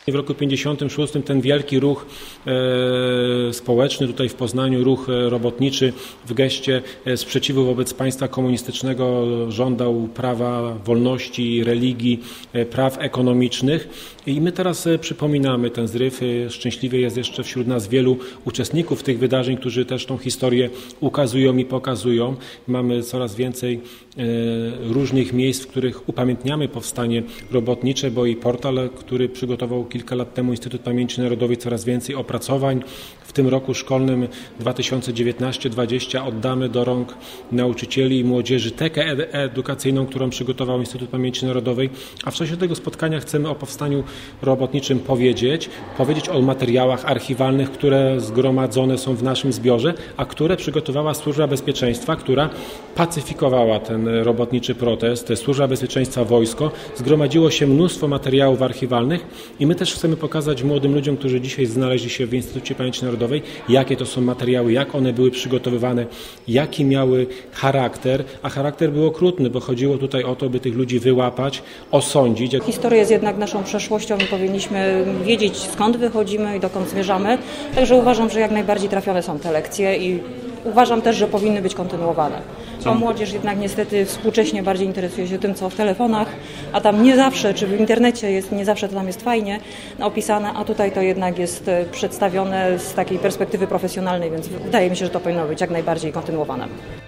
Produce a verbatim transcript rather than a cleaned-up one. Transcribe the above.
W roku pięćdziesiątym szóstym ten wielki ruch e, społeczny tutaj w Poznaniu, ruch robotniczy w geście sprzeciwu wobec państwa komunistycznego żądał prawa, wolności, religii, praw ekonomicznych i my teraz przypominamy ten zryw. Szczęśliwie jest jeszcze wśród nas wielu uczestników tych wydarzeń, którzy też tą historię ukazują i pokazują. Mamy coraz więcej e, różnych miejsc, w których upamiętniamy powstanie robotnicze, bo i portal, który przygotował kilka lat temu Instytut Pamięci Narodowej, coraz więcej opracowań. W tym roku szkolnym dwa tysiące dziewiętnastym dwudziestym oddamy do rąk nauczycieli i młodzieży tekę edukacyjną, którą przygotował Instytut Pamięci Narodowej, a w czasie tego spotkania chcemy o powstaniu robotniczym powiedzieć, powiedzieć o materiałach archiwalnych, które zgromadzone są w naszym zbiorze, a które przygotowała Służba Bezpieczeństwa, która pacyfikowała ten robotniczy protest, Służba Bezpieczeństwa, wojsko. Zgromadziło się mnóstwo materiałów archiwalnych i my też chcemy pokazać młodym ludziom, którzy dzisiaj znaleźli się w Instytucie Pamięci Narodowej, jakie to są materiały, jak one były przygotowywane, jaki miały charakter, a charakter był okrutny, bo chodziło tutaj o to, by tych ludzi wyłapać, osądzić. Historia jest jednak naszą przeszłością i powinniśmy wiedzieć, skąd wychodzimy i dokąd zmierzamy, także uważam, że jak najbardziej trafione są te lekcje i uważam też, że powinny być kontynuowane. Bo młodzież jednak niestety współcześnie bardziej interesuje się tym, co w telefonach, a tam nie zawsze, czy w internecie jest, nie zawsze to tam jest fajnie opisane, a tutaj to jednak jest przedstawione z takiej perspektywy profesjonalnej, więc wydaje mi się, że to powinno być jak najbardziej kontynuowane.